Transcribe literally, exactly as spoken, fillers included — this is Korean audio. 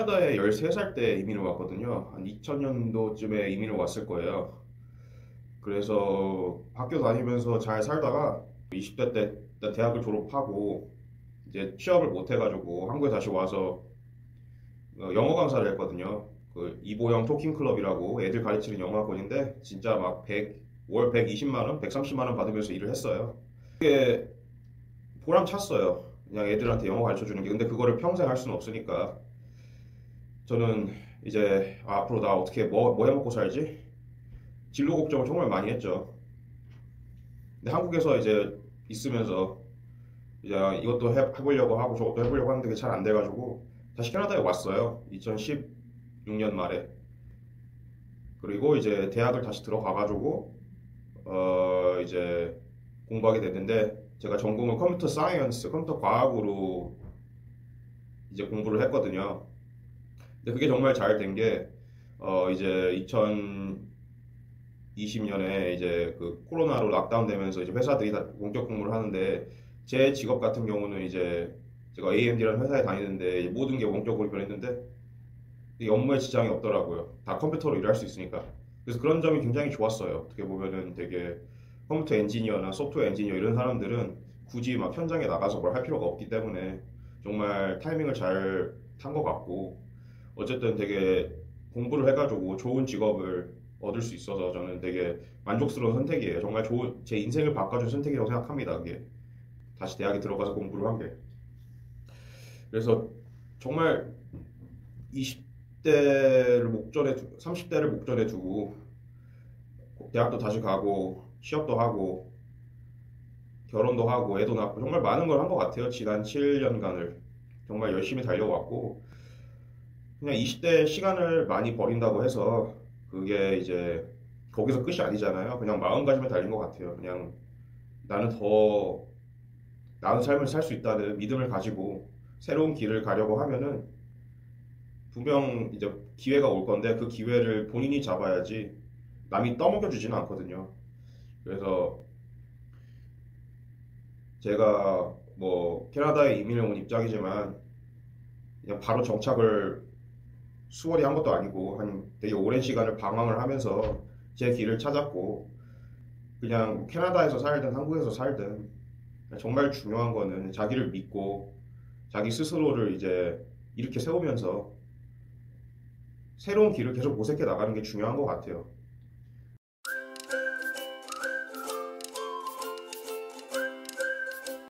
캐나다에 열세 살 때 이민을 왔거든요. 한 이천 년도쯤에 이민을 왔을 거예요. 그래서 학교 다니면서 잘 살다가 이십 대 때 대학을 졸업하고 이제 취업을 못 해가지고 한국에 다시 와서 어, 영어 강사를 했거든요. 그 이보영 토킹 클럽이라고 애들 가르치는 영어 학원인데 진짜 막 백, 월 백이십만 원, 백삼십만 원 받으면서 일을 했어요. 그게 보람 찼어요. 그냥 애들한테 영어 가르쳐 주는 게. 근데 그거를 평생 할 수는 없으니까 저는 이제 아, 앞으로 나 어떻게 뭐, 뭐 해먹고 살지? 진로 걱정을 정말 많이 했죠. 근데 한국에서 이제 있으면서 이제 이것도 해, 해보려고 하고 저것도 해보려고 하는데 그게 잘 안 돼가지고 다시 캐나다에 왔어요. 이천십육 년 말에. 그리고 이제 대학을 다시 들어가가지고 어 이제 공부하게 됐는데 제가 전공을 컴퓨터 사이언스, 컴퓨터 과학으로 이제 공부를 했거든요. 근데 그게 정말 잘 된 게 어 이제 이천이십 년에 이제 그 코로나로 락다운 되면서 이제 회사들이 다 원격 근무를 하는데 제 직업 같은 경우는 이제 제가 에이엠디라는 회사에 다니는데 모든 게 원격으로 변했는데 이 업무에 지장이 없더라고요. 다 컴퓨터로 일할 수 있으니까. 그래서 그런 점이 굉장히 좋았어요. 어떻게 보면은 되게 컴퓨터 엔지니어나 소프트웨어 엔지니어 이런 사람들은 굳이 막 현장에 나가서 뭘 할 필요가 없기 때문에 정말 타이밍을 잘 탄 것 같고 어쨌든 되게 공부를 해가지고 좋은 직업을 얻을 수 있어서 저는 되게 만족스러운 선택이에요. 정말 좋은 제 인생을 바꿔준 선택이라고 생각합니다. 그게 다시 대학에 들어가서 공부를 한 게. 그래서 정말 이십 대를 목전에 두, 삼십 대를 목전에 두고 대학도 다시 가고 취업도 하고 결혼도 하고 애도 낳고 정말 많은 걸 한 것 같아요. 지난 칠 년간을 정말 열심히 달려왔고 그냥 이십 대 시간을 많이 버린다고 해서 그게 이제 거기서 끝이 아니잖아요. 그냥 마음가짐에 달린 것 같아요. 그냥 나는 더 나은 삶을 살 수 있다는 믿음을 가지고 새로운 길을 가려고 하면은 분명 이제 기회가 올 건데 그 기회를 본인이 잡아야지 남이 떠먹여 주지는 않거든요. 그래서 제가 뭐 캐나다에 이민을 온 입장이지만 그냥 바로 정착을 수월히 한 것도 아니고 한 되게 오랜 시간을 방황을 하면서 제 길을 찾았고 그냥 뭐 캐나다에서 살든 한국에서 살든 정말 중요한 거는 자기를 믿고 자기 스스로를 이제 이렇게 세우면서 새로운 길을 계속 모색해 나가는 게 중요한 것 같아요.